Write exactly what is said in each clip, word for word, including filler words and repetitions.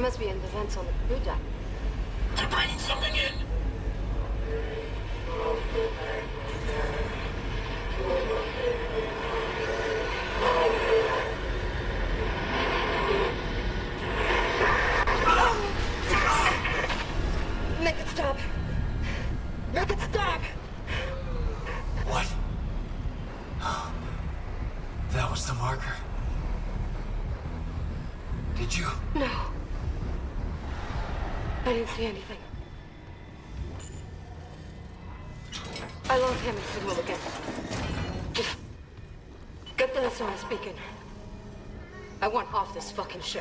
must be in the vents on the crew deck. They're bringing something in. Make it stop. Make it stop. What? Oh, that was the marker. Did you? No. I didn't see anything. I lost Hammond signal again. Just get the Sonar speaking. I want off this fucking ship.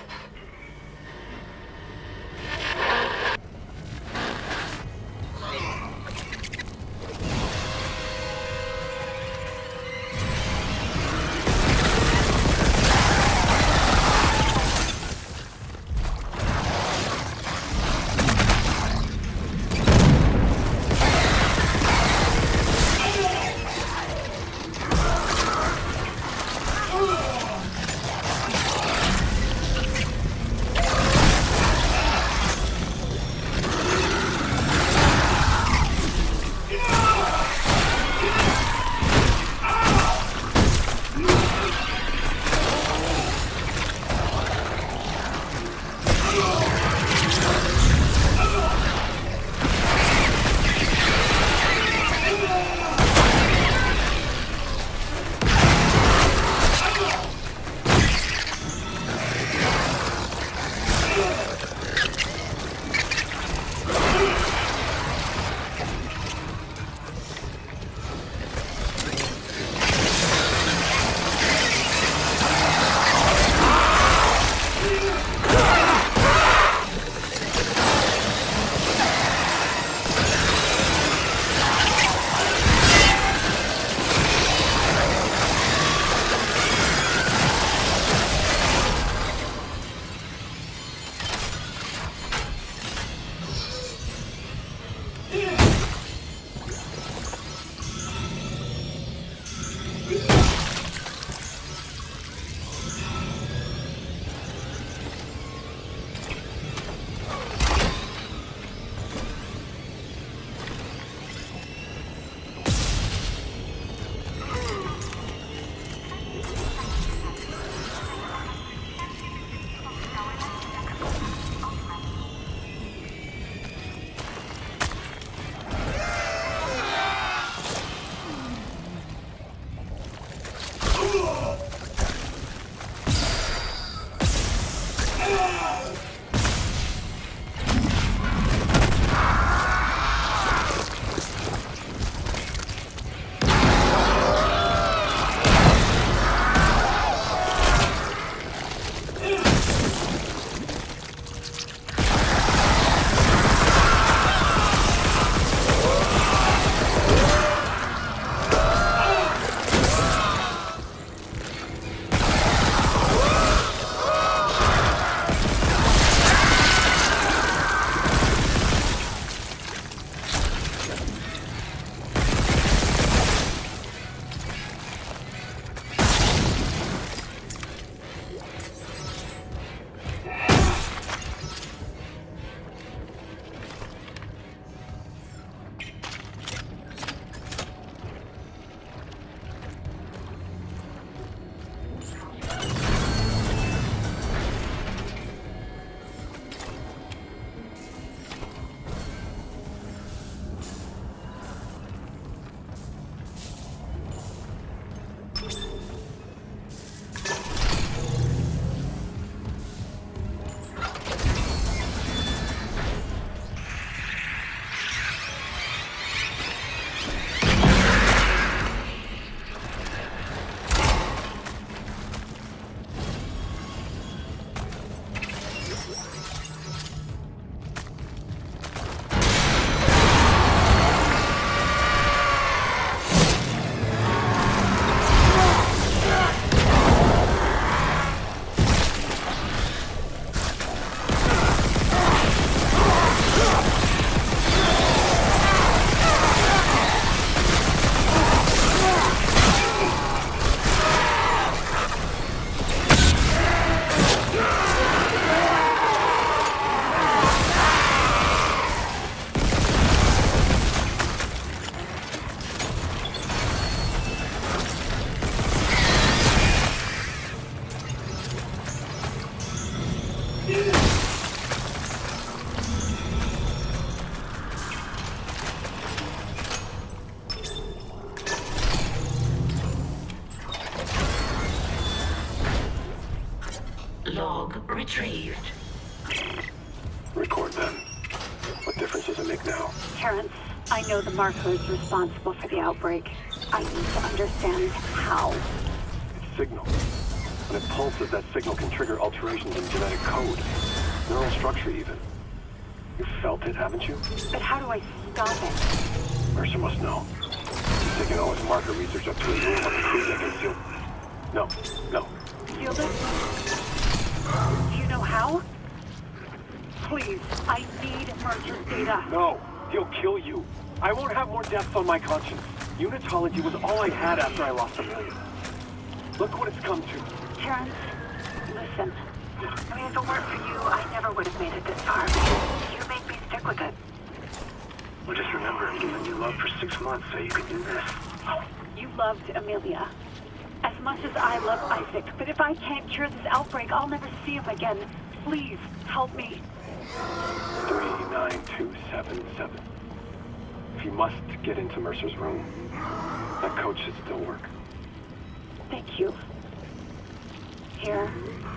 retrieved. Record them. What difference does it make now? Terrence, I know the marker is responsible for the outbreak. I need to understand how. It's signal. When it pulses, that signal can trigger alterations in genetic code. Neural structure, even. You felt it, haven't you? But how do I stop it? Mercer must know. He's taking all his marker research up to his room on the crew deck and sealed... No, no. Sealed it? Do you know how? Please, I need Mercer's data. No, he'll kill you. I won't have more deaths on my conscience. Unitology was all I had after I lost Amelia. Look what it's come to. Terrence, listen. I mean, if it weren't for you, I never would have made it this far. You made me stick with it. Well, just remember, I've given you love for six months so you could do this. You loved Amelia. As much as I love Isaac, but if I can't cure this outbreak, I'll never see him again. Please, help me. three nine two seven seven. If you must get into Mercer's room, that code should still work. Thank you. Here.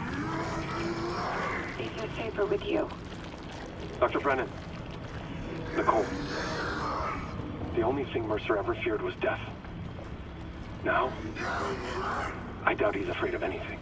Leave a favor with you. Doctor Brennan. Nicole. The only thing Mercer ever feared was death. Now, I doubt he's afraid of anything.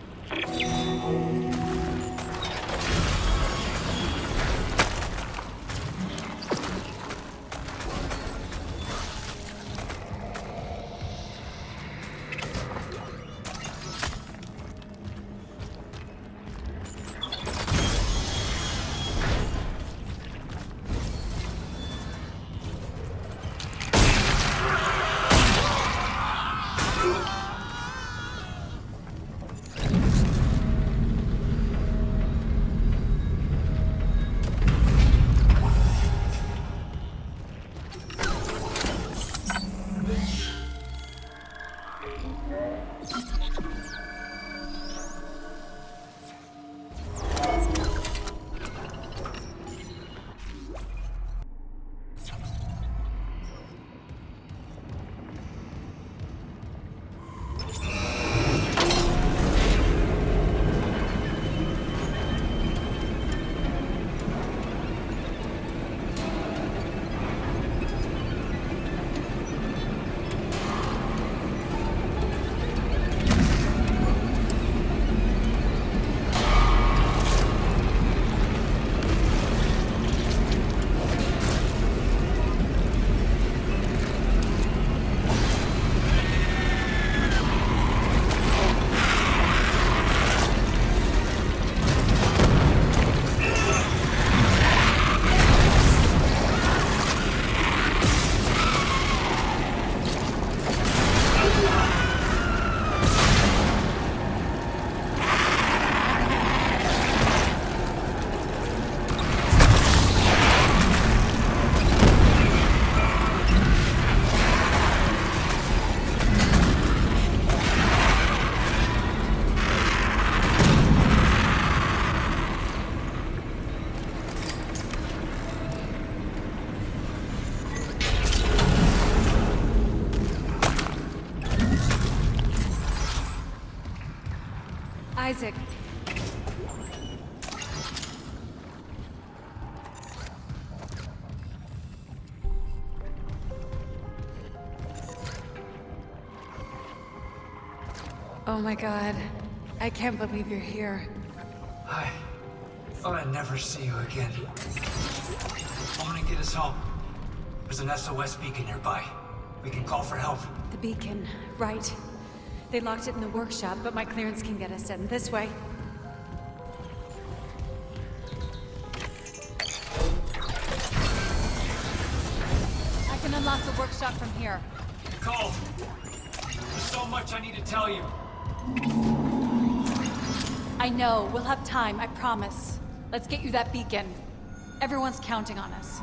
Isaac. Oh my God. I can't believe you're here. I thought I'd never see you again. I want to get us home. There's an S O S beacon nearby. We can call for help. The beacon, right. They locked it in the workshop, but my clearance can get us in this way. I can unlock the workshop from here. Cole! There's so much I need to tell you. I know. We'll have time, I promise. Let's get you that beacon. Everyone's counting on us.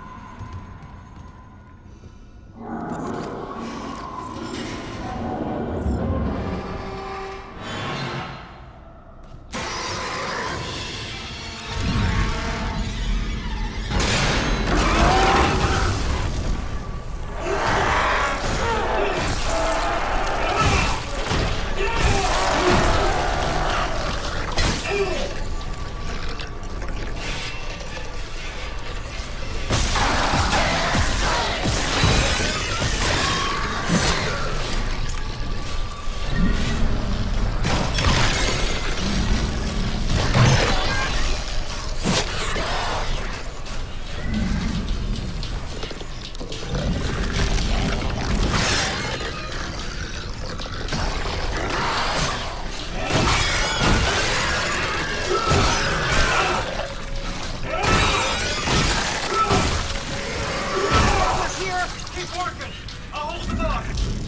working! I'll hold them off!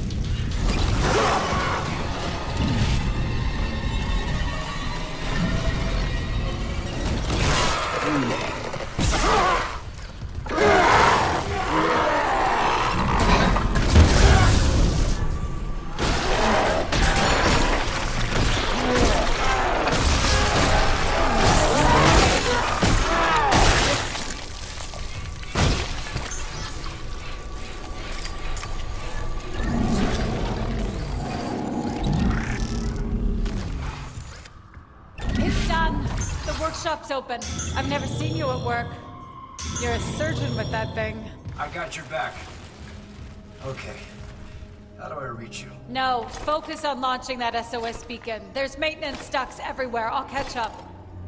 Shop's open. I've never seen you at work. You're a surgeon with that thing. I got your back. Okay. How do I reach you? No, focus on launching that S O S beacon. There's maintenance ducts everywhere. I'll catch up.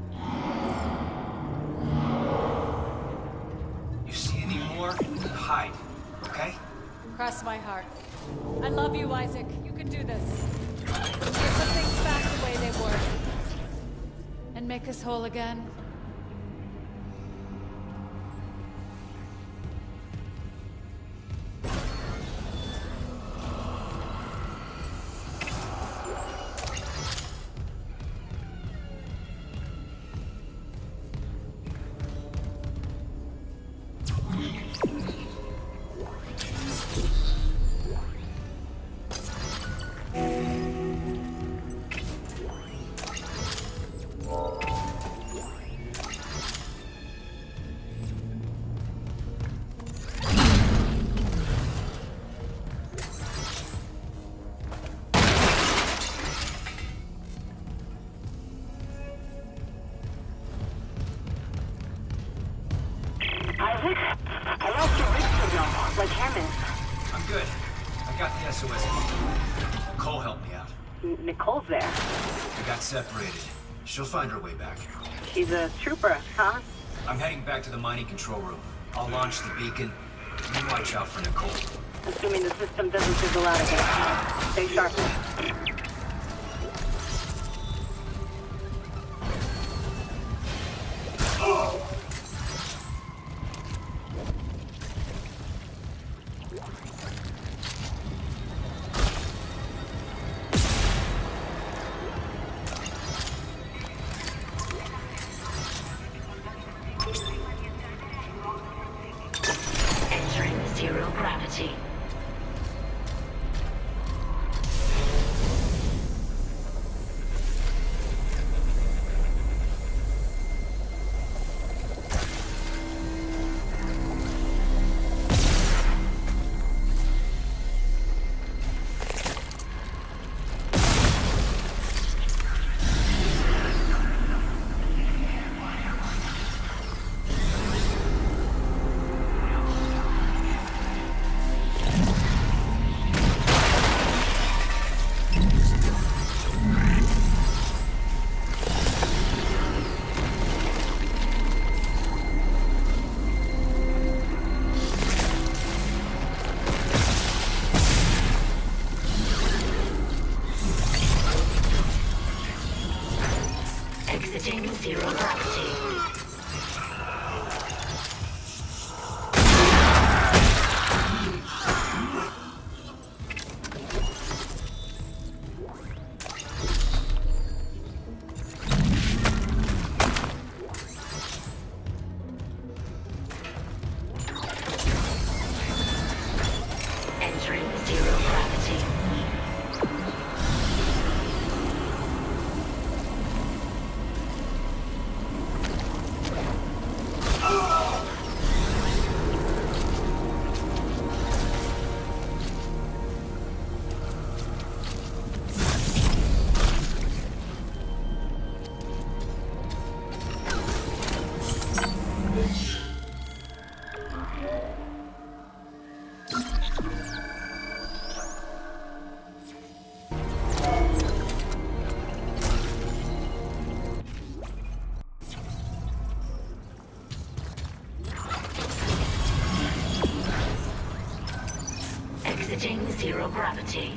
You see any more? Hide, okay? Cross my heart. I love you, Isaac. You can do this. Put things back the way they were. And make us whole again. I lost your rig signal, like Hammond. I'm good. I got the S O S. Nicole helped me out. N Nicole's there. We got separated. She'll find her way back. She's a trooper, huh? I'm heading back to the mining control room. I'll launch the beacon. You watch out for Nicole. Assuming the system doesn't fizzle out again. Stay sharp. Entering zero gravity. Exiting zero gravity. Entering zero gravity. Exiting zero gravity.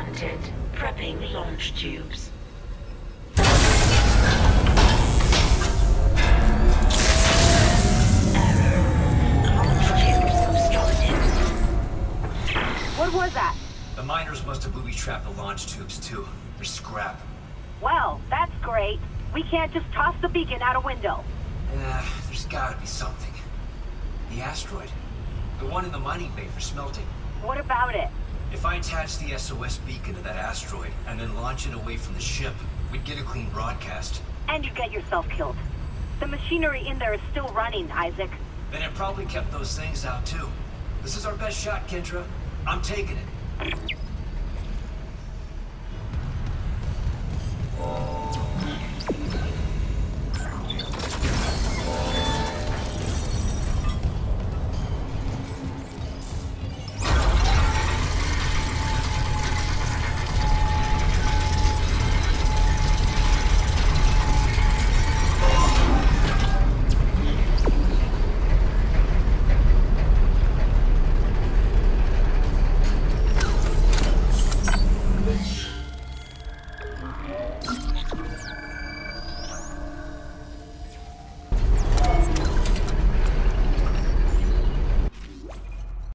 detected. Prepping launch tubes. Error. Launch tubes obstructed. What was that? The miners must have booby-trapped the launch tubes, too. They're scrap. Well, that's great. We can't just toss the beacon out a window. Yeah, there's gotta be something. The asteroid. The one in the mining bay for smelting. What about it? If I attach the S O S beacon to that asteroid and then launch it away from the ship, we'd get a clean broadcast. And you get yourself killed. The machinery in there is still running, Isaac. Then it probably kept those things out, too. This is our best shot, Kendra. I'm taking it.